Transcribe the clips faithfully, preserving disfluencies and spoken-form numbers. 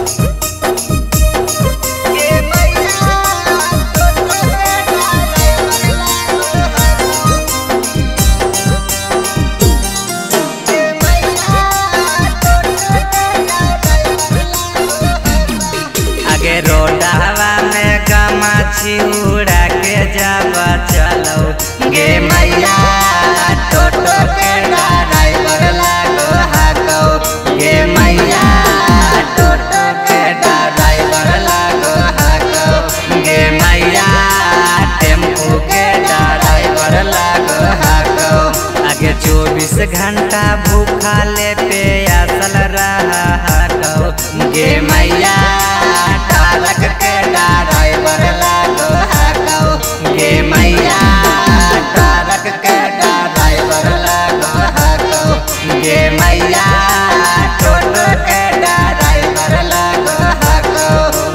रोडावा में गमाछी उड़ा के जावा चलो गे मैया टोटो के ड्राइवर लागो हाको गे मैया टोटो के ड्राइवर लागो हाको गे मैया टेम्पू के ड्राइवर लागो हाको आगे चौबीस घंटा भूखा ले पे असल रहा हाको गे मैया ट्रक के ड्राइवर लागो हाको गे मैया ट्रक के ड्राइवर लागो हाको गे मैया टोटो के ड्राइवर लागो हाको।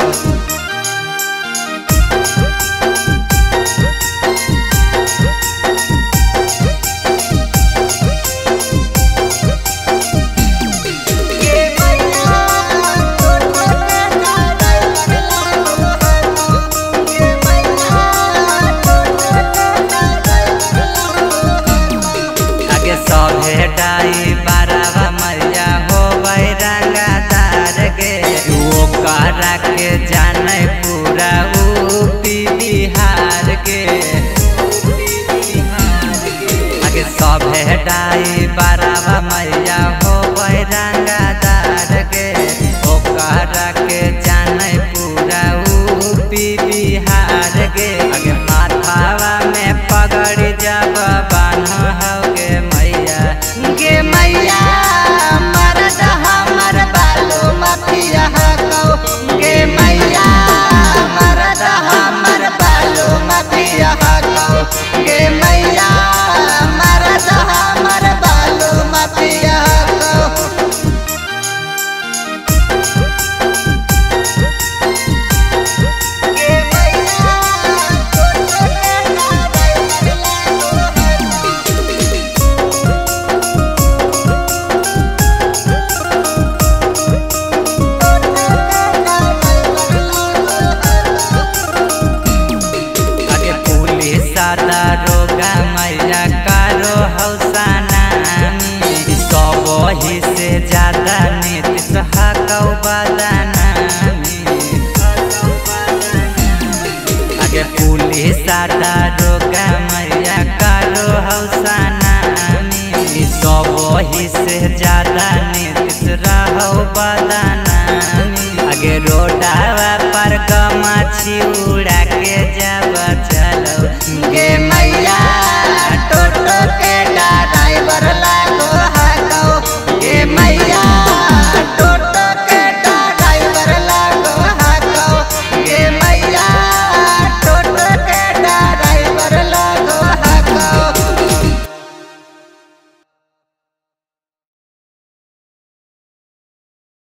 सभे डाई बारावा मैया हो रंगादार गे वो करा के जाने पूरा यूपी बिहार के आगे सभे डाई बारावा मैया हो रंगादार गे वो करा के जाने पूरा यूपी बिहार गे आगे माथावा में पगड़ी जब बान्ह हो गे मैया मरद हमर बालू माफिया हको गे मैया मरद हमर बालू माफिया हको गे मैया मरद हमर बालू माफिया हको। दारोगा मैया कारो हौसाना सब ही से ज्यादा नीतीश हकौ बदाना आगे पुलिस दारोगा मैया कारो हौसाना सब ही से ज्यादा नीतीश रहो बदाना आगे रोडावा पर गमाछी उड़ा के जावा